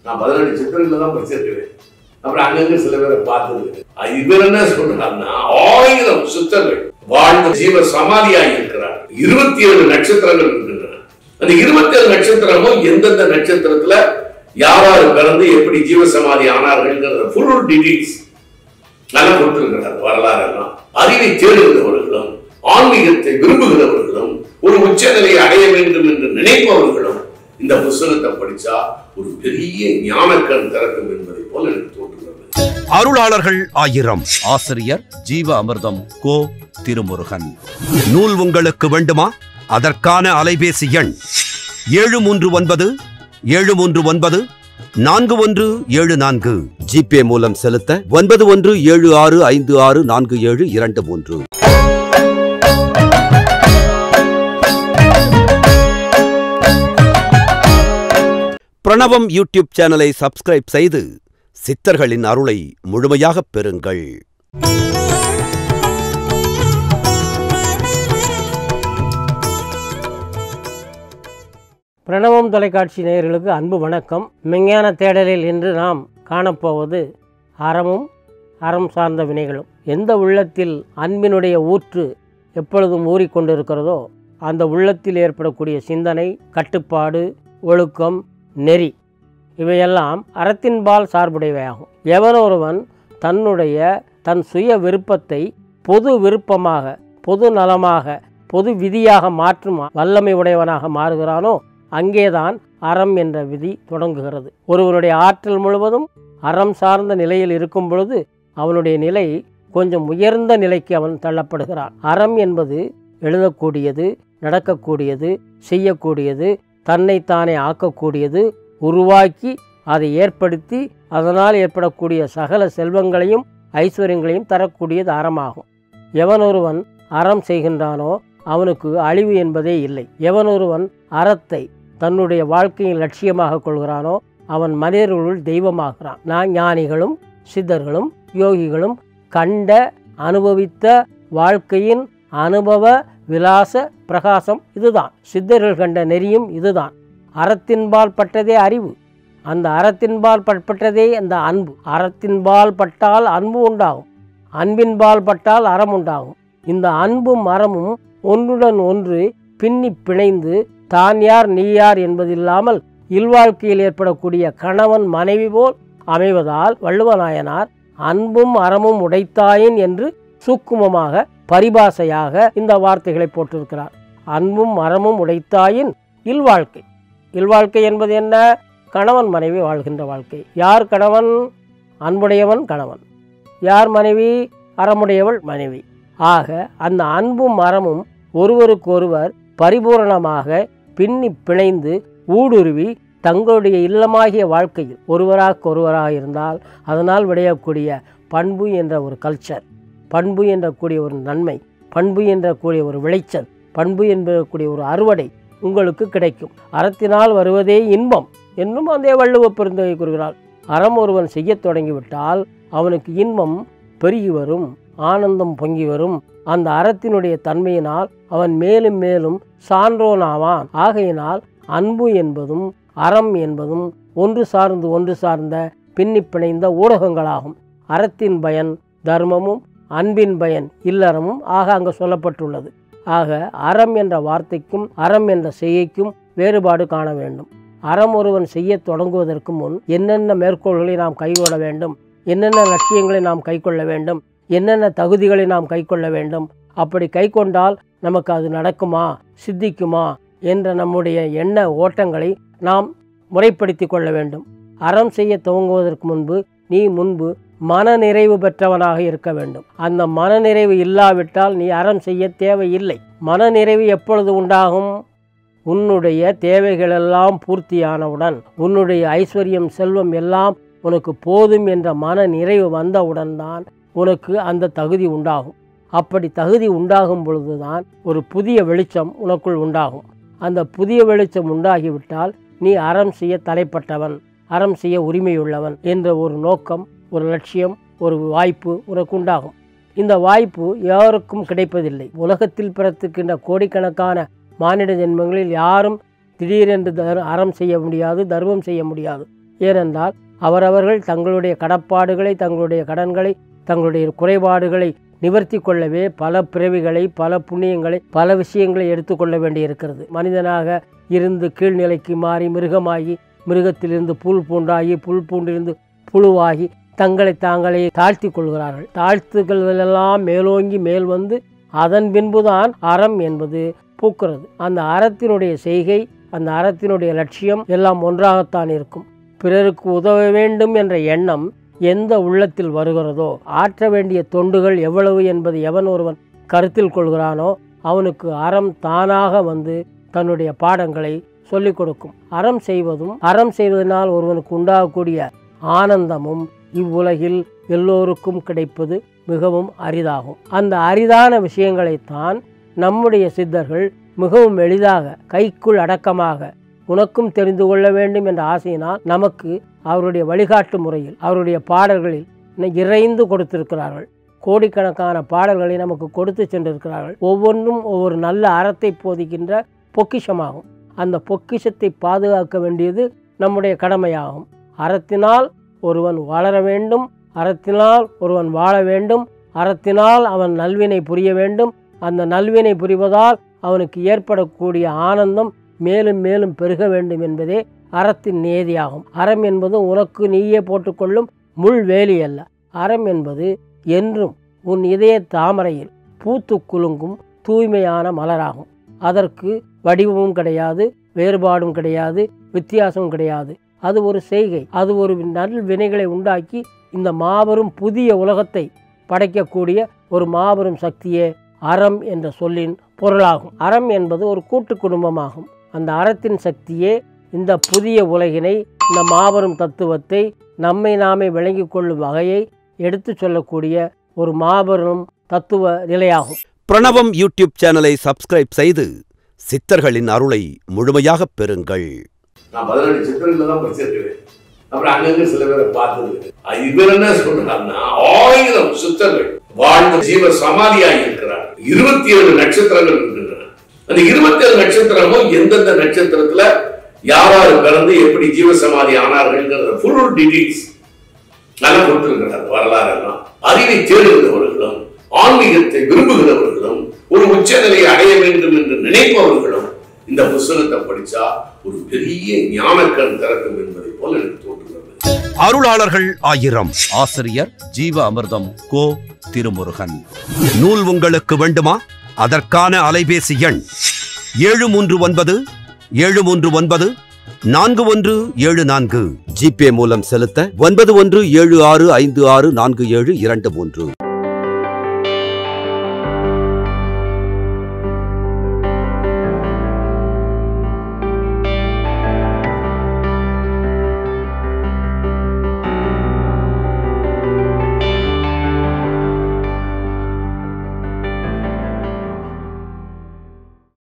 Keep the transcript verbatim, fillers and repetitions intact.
நான் பதினெட்டு சித்திரங்களில் தான் படிச்சிருக்கிறேன். அப்புறம் அங்கங்க சில பேரை பார்த்தது. இவர் என்ன சொல்றாருன்னா, ஆயிரம் சித்தர்கள் வாழ்ந்த ஜீவ சமாதியாக இருக்கிறார். இருபத்தி ஏழு நட்சத்திரங்கள் இருக்கின்றன. அந்த இருபத்தி ஏழு நட்சத்திரமும் எந்தெந்த நட்சத்திரத்துல யாராரு பிறந்து எப்படி ஜீவ சமாதி ஆனார்கள் ஃபுல் டீடைல்ஸ் நல்லா கொடுத்திருக்கிறார். வரலாறு எல்லாம் அறிவை தேடுகிறவர்களும் ஆன்மீகத்தை விரும்புகிறவர்களும் ஒரு உச்சநிலையை அடைய வேண்டும் என்று நினைப்பவர்களும் இந்த புத்தகத்தை படிச்சா ஒரு பெரிய ஞானக்கண் திறக்கும் என்பதை போல எனக்கு தோன்றுகிறது. அருளாளர்கள் ஆயிரம். ஆசிரியர் ஜீவ அமிர்தம் கோ திருமுருகன். நூல் உங்களுக்கு வேண்டுமா? அதற்கான அலைபேசி எண் ஏழு மூன்று ஒன்பது ஏழு மூன்று ஒன்பது நான்கு ஒன்று ஏழு நான்கு. ஜிபே மூலம் செலுத்த ஒன்பது ஒன்று ஏழு ஆறு ஐந்து ஆறு நான்கு ஏழு இரண்டு மூன்று. பிரணவம் யூடியூப் சேனலை சப்ஸ்கிரைப் செய்து சித்தர்களின் அருளை முழுமையாக பெறுங்கள். பிரணவம் தொலைக்காட்சி நேயர்களுக்கு அன்பு வணக்கம். விஞ்ஞான தேடலில் இன்று நாம் காணப்போவது அறமும் அறம் சார்ந்த வினைகளும். எந்த உள்ளத்தில் அன்பினுடைய ஊற்று எப்பொழுதும் ஊறிக்கொண்டிருக்கிறதோ அந்த உள்ளத்தில் ஏற்படக்கூடிய சிந்தனை, கட்டுப்பாடு, ஒழுக்கம், நெறி இவையெல்லாம் அறத்தின்பால் சார்புடையவையாகும். எவனொருவன் தன்னுடைய தன் சுய விருப்பத்தை பொது விருப்பமாக, பொது நலமாக, பொது விதியாக மாற்றும் வல்லமை உடையவனாக மாறுகிறானோ அங்கேதான் அறம் என்ற விதி தொடங்குகிறது. ஒருவனுடைய ஆற்றல் முழுவதும் அறம் சார்ந்த நிலையில் இருக்கும் பொழுது அவனுடைய நிலை கொஞ்சம் உயர்ந்த நிலைக்கு அவன் தள்ளப்படுகிறான். அறம் என்பது எழுதக்கூடியது, நடக்கக்கூடியது, செய்யக்கூடியது, தன்னைத்தானே ஆக்கக்கூடியது, உருவாக்கி அதை ஏற்படுத்தி அதனால் ஏற்படக்கூடிய சகல செல்வங்களையும் ஐஸ்வர்யங்களையும் தரக்கூடியது அறமாகும். எவனொருவன் அறம் செய்கின்றானோ அவனுக்கு அழிவு என்பதே இல்லை. எவனொருவன் அறத்தை தன்னுடைய வாழ்க்கையின் லட்சியமாக கொள்கிறானோ அவன் மனிதர்களுள் தெய்வமாகிறான். நான் ஞானிகளும் சித்தர்களும் யோகிகளும் கண்ட அனுபவித்த வாழ்க்கையின் அனுபவ விலாச பிரகாசம் இதுதான். சித்தர்கள் கண்ட நெறியும் இதுதான். அறத்தின்பால் பட்டதே அறிவு, அந்த அறத்தின்பால் பட்டதே அந்த அன்பு. அறத்தின்பால் பட்டால் அன்பு உண்டாகும், அன்பின்பால் பட்டால் அறம் உண்டாகும். இந்த அன்பும் அறமும் ஒன்றுடன் ஒன்று பின்னி பிணைந்து தான் யார் நீ யார் என்பதில்லாமல் இல்வாழ்க்கையில் ஏற்படக்கூடிய கணவன் மனைவி போல் அமைவதால் வள்ளுவநாயனார் அன்பும் அறமும் உடைத்தாயின் என்று சூக்குமமாக பரிபாசையாக இந்த வார்த்தைகளை போட்டிருக்கிறார். அன்பும் அறமும் உடைத்தாயின் இல்வாழ்க்கை. இல்வாழ்க்கை என்பது என்ன? கணவன் மனைவி வாழ்கின்ற வாழ்க்கை. யார் கணவன்? அன்புடையவன் கணவன். யார் மனைவி? அறமுடையவள் மனைவி. ஆக அந்த அன்பும் அறமும் ஒருவருக்கொருவர் பரிபூரணமாக பின்னி பிணைந்து ஊடுருவி தங்களுடைய இல்லமாகிய வாழ்க்கையில் ஒருவராக ஒருவராக இருந்தால் அதனால் விளையக்கூடிய பண்பு என்ற ஒரு கல்ச்சர், பண்பு என்ற கூடிய ஒரு நன்மை, பண்பு என்ற கூடிய ஒரு விளைச்சல், பண்பு என்பக்கூடிய ஒரு அறுவடை உங்களுக்கு கிடைக்கும். அறத்தினால் வருவதே இன்பம் என்னும் அதே வள்ளுவ பெருந்தகை கூறுகிறாள். அறம் ஒருவன் செய்ய தொடங்கிவிட்டால் அவனுக்கு இன்பம் பெருகி வரும், ஆனந்தம் பொங்கி வரும். அந்த அறத்தினுடைய தன்மையினால் அவன் மேலும் மேலும் சான்றோனாவான். ஆகையினால் அன்பு என்பதும் அறம் என்பதும் ஒன்று சார்ந்து ஒன்று சார்ந்த பின்னி பிணைந்த ஊடகங்களாகும். அறத்தின் பயன் தர்மமும் அன்பின் பயன் இல்லறமும் ஆக அங்கு சொல்லப்பட்டுள்ளது. ஆக அறம் என்ற வார்த்தைக்கும் அறம் என்ற செய்கைக்கும் வேறுபாடு காண வேண்டும். அறம் ஒருவன் செய்ய தொடங்குவதற்கு முன் என்னென்ன மேற்கோள்களை நாம் கைகொள்ள வேண்டும், என்னென்ன லட்சியங்களை நாம் கைக்கொள்ள வேண்டும், என்னென்ன தகுதிகளை நாம் கைக்கொள்ள வேண்டும், அப்படி கைக்கொண்டால் நமக்கு அது நடக்குமா, சித்திக்குமா என்ற நம்முடைய எண்ண ஓட்டங்களை நாம் முறைப்படுத்தி கொள்ள வேண்டும். அறம் செய்ய துவங்குவதற்கு முன்பு நீ முன்பு மன நிறைவு பெற்றவனாக இருக்க வேண்டும். அந்த மன நிறைவு இல்லாவிட்டால் நீ அறம் செய்ய தேவையில்லை. மன நிறைவு எப்பொழுது உண்டாகும்? உன்னுடைய தேவைகளெல்லாம் பூர்த்தியானவுடன், உன்னுடைய ஐஸ்வர்யம் செல்வம் எல்லாம் உனக்கு போதும் என்ற மன நிறைவு வந்தவுடன் தான் உனக்கு அந்த தகுதி உண்டாகும். அப்படி தகுதி உண்டாகும் பொழுதுதான் ஒரு புதிய வெளிச்சம் உனக்குள் உண்டாகும். அந்த புதிய வெளிச்சம் உண்டாகிவிட்டால் நீ அறம் செய்ய தலைப்பட்டவன், அறம் செய்ய உரிமையுள்ளவன் என்ற ஒரு நோக்கம், ஒரு லட்சியம், ஒரு வாய்ப்பு உனக்கு உண்டாகும். இந்த வாய்ப்பு யாருக்கும் கிடைப்பதில்லை. உலகத்தில் பிறத்துக்கின்ற கோடிக்கணக்கான மானிட ஜென்மங்களில் யாரும் திடீரென்று அறம் செய்ய முடியாது, தர்மம் செய்ய முடியாது. ஏனென்றால் அவரவர்கள் தங்களுடைய கடப்பாடுகளை, தங்களுடைய கடன்களை, தங்களுடைய குறைபாடுகளை நிவர்த்தி கொள்ளவே பல பிறவிகளை, பல புண்ணியங்களை, பல விஷயங்களை எடுத்துக்கொள்ள வேண்டியிருக்கிறது. மனிதனாக இருந்து கீழ்நிலைக்கு மாறி மிருகமாகி, மிருகத்திலிருந்து புல் பூண்டாகி, புல் பூண்டிலிருந்து புழுவாகி தங்களை தாங்களே தாழ்த்தி கொள்கிறார்கள். தாழ்த்துகளெல்லாம் மேலோங்கி மேல் வந்து அதன் பின்புதான் அறம் என்பது பூக்கிறது. அந்த அறத்தினுடைய செய்கை, அந்த அறத்தினுடைய லட்சியம் எல்லாம் ஒன்றாகத்தான் இருக்கும். பிறருக்கு உதவ வேண்டும் என்ற எண்ணம் எந்த உள்ளத்தில் வருகிறதோ, ஆற்ற வேண்டிய தொண்டுகள் எவ்வளவு என்பது எவன் ஒருவன் கருத்தில் கொள்கிறானோ அவனுக்கு அறம் தானாக வந்து தன்னுடைய பாடங்களை சொல்லிக் கொடுக்கும். அறம் செய்வதும் அறம் செய்வதனால் ஒருவனுக்கு உண்டாகக்கூடிய ஆனந்தமும் இவ்வுலகில் எல்லோருக்கும் கிடைப்பது மிகவும் அரிதாகும். அந்த அரிதான விஷயங்களைத்தான் நம்முடைய சித்தர்கள் மிகவும் எளிதாக கைக்குள் அடக்கமாக உனக்கும் தெரிந்து கொள்ள வேண்டும் என்ற ஆசையினால் நமக்கு அவருடைய வழிகாட்டு முறையில், அவருடைய பாடல்களில் இறைந்து கொடுத்திருக்கிறார்கள். கோடிக்கணக்கான பாடல்களை நமக்கு கொடுத்து சென்றிருக்கிறார்கள். ஒவ்வொன்றும் ஒவ்வொரு நல்ல அறத்தை போதிக்கின்ற பொக்கிஷமாகும். அந்த பொக்கிஷத்தை பாதுகாக்க வேண்டியது நம்முடைய கடமையாகும். அறத்தினால் ஒருவன் வளர வேண்டும், அறத்தினால் ஒருவன் வாழ வேண்டும், அறத்தினால் அவன் நல்வினை புரிய வேண்டும். அந்த நல்வினை புரிவதால் அவனுக்கு ஏற்படக்கூடிய ஆனந்தம் மேலும் மேலும் பெருக வேண்டும் என்பதே அறத்தின் நியதியாகும். அறம் என்பது உனக்கு நீயே போட்டுக்கொள்ளும் முள் வேலி அல்ல. அறம் என்பது என்றும் உன் இதய தாமரையில் பூத்து குலுங்கும் தூய்மையான மலராகும். அதற்கு வடிவமும் கிடையாது, வேறுபாடும் கிடையாது, வித்தியாசமும் கிடையாது. அது ஒரு செய்கை, அது ஒரு நல் வினைகளை உண்டாக்கி இந்த மாபெரும் புதிய உலகத்தை படைக்கக்கூடிய ஒரு மாபெரும் சக்தியே அறம் என்ற சொல்லின் பொருளாகும். அறம் என்பது ஒரு கூட்டு குடும்பமாகும். அந்த அறத்தின் சக்தியே இந்த புதிய உலகினை, இந்த மாபெரும் தத்துவத்தை நம்மை நாமே விளங்கி கொள்ளும் வகையை எடுத்து சொல்லக்கூடிய ஒரு மாபெரும் தத்துவ நிலையாகும். பிரணவம் யூடியூப் சேனலை சப்ஸ்கிரைப் செய்து சித்தர்களின் அருளை முழுமையாக பெறுங்கள். நான் பதினெட்டு சித்தர்களை தான் படிச்சிருக்கிறேன். அப்புறம் அங்கங்க சில பேரை பார்த்துருக்கேன். இவர் என்ன சொல்றாருன்னா, ஆயிரம் சித்தர்கள் வாழ்ந்த ஜீவ சமாதியாக இருக்கிறார். இருபத்தி ஏழு நட்சத்திரங்கள் இருக்கின்றன. அந்த இருபத்தி ஏழு நட்சத்திரமும் எந்தெந்த நட்சத்திரத்துல யாராரு பிறந்து எப்படி ஜீவ சமாதி ஆனார்கள் ஃபுல் டீடைல்ஸ் நல்லா கொடுத்திருக்கிறார். வரலாறு எல்லாம் அறிவை தேடுகிறவர்களும், ஆன்மீகத்தை விரும்புகிறவர்களும், ஒரு உச்சநிலையை அடைய வேண்டும் என்று நினைப்பவர்களும் இந்த புத்தகத்தை படிச்சா ஒரு பெரிய ஞானக்கண் திறக்கும் என்பதை போல எனக்கு தோன்றுகிறது. அருளாளர்கள் ஆயிரம். ஆசிரியர் ஜீவ அமிர்தம் கோ திருமுருகன். நூல் உங்களுக்கு வேண்டுமா? அதற்கான அலைபேசி எண் ஏழு மூன்று ஒன்பது ஏழு மூன்று ஒன்பது நான்கு ஒன்று ஏழு நான்கு. ஜிபே மூலம் செலுத்த ஒன்பது ஒன்று ஏழு ஆறு ஐந்து ஆறு நான்கு ஏழு இரண்டு மூன்று.